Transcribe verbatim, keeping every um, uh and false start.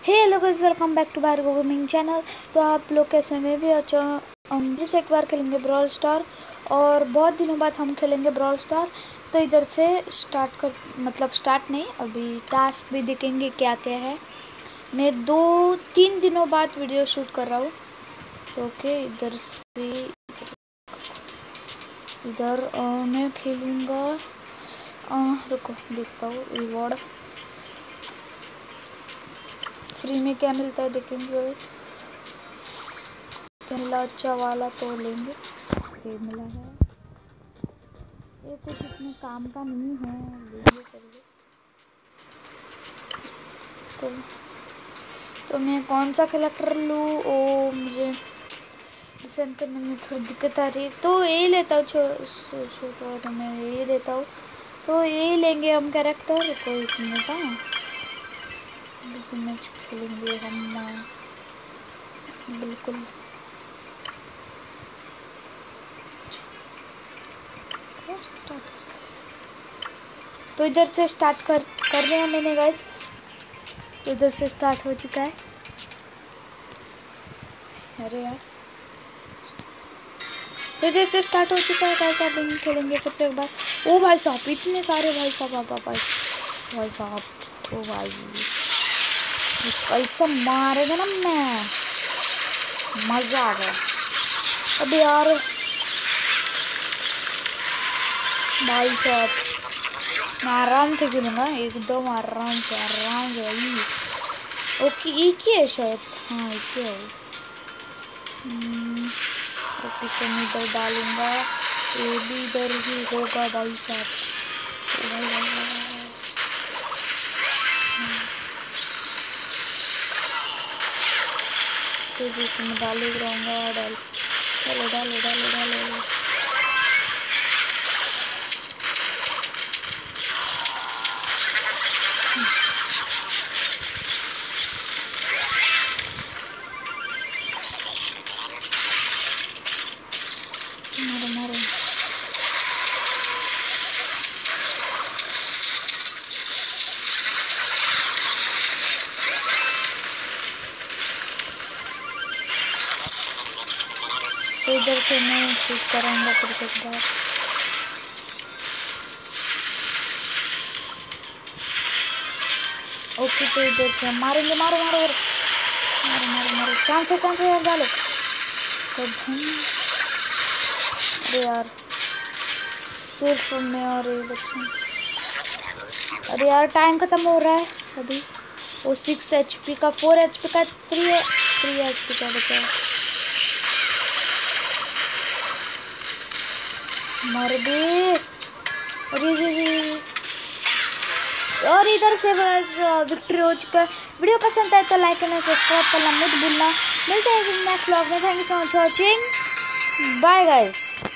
Hello guys, welcome back to Bhargav gaming channel. तो आप लोग कैसे में भी अच्छा, हम फिर से एक बार खेलेंगे ब्रॉल स्टार और बहुत दिनों बाद हम खेलेंगे ब्रॉल स्टार। तो इधर से स्टार्ट कर मतलब स्टार्ट नहीं, अभी टास्क भी देखेंगे क्या क्या है। मैं दो तीन दिनों बाद वीडियो शूट कर रहा हूँ। तो ओके, इधर से इधर मैं खेलूँगा। रुको देखता हूँ रिवॉर्ड फ्री में क्या मिलता है, देखेंगे। मिला अच्छा वाला तो लेंगे। ये मिला है, ये कुछ इतने काम का नहीं है, लेंगे चलिए। तो तो मैं कौन सा कलेक्टर लूँ? ओ मुझे डिसाइड करने में थोड़ी दिक्कत आ रही है, तो ये लेता हूँ। थोड़ा तो मैं ये लेता हूँ, तो ये लेंगे हम कैरेक्टर। कोई मिनट मैच खेलेंगे हम बिल्कुल। तो इधर से स्टार्ट कर कर रहे हैं मैंने गाइस। तो इधर से स्टार्ट हो चुका है। अरे यार, तो इधर से स्टार्ट हो चुका है गाइस। आप इन खेलेंगे फिर से एक बार। ओ भाई साहब, इतने सारे भाई साहब, आप भाई भाई साहब, ओ भाई ऐसा मारेगा ना, मैं मजा आ गया। अबे यार भाई साहब, मैं आराम से खेलूँगा, एकदम आराम से आराम से भाई। ओके, एक ही है शायद। हाँ एक ही है। ओके, तो मैं इधर डालूँगा, ये भी इधर ही होगा भाई साहब। भाई भाई भाई तो जैसे मैं डाल ही रहूँगा। डाल डालो डालो डालो डालो। मारो मारो। तो इधर से मैं शूट करूँगा फिर से एक बार। ओके, तो इधर से मारेंगे। मारो मारो मारो मारो मारो। चांस है, चांस है यार, डालो। तो अरे यार, सिर्फ मैं और ये बच्चे। अरे यार, टाइम खत्म हो रहा है अभी। वो सिक्स एच पी का, फोर एच पी का, थ्री है थ्री एच पी का बचा है। मर गए। अरे और इधर से बस विक्ट्री हो चुका है। वीडियो पसंद आए तो लाइक करना, सब्सक्राइब करना मत भूलना। मिलते हैं नेक्स्ट व्लॉग में। Thank you so much watching, bye guys.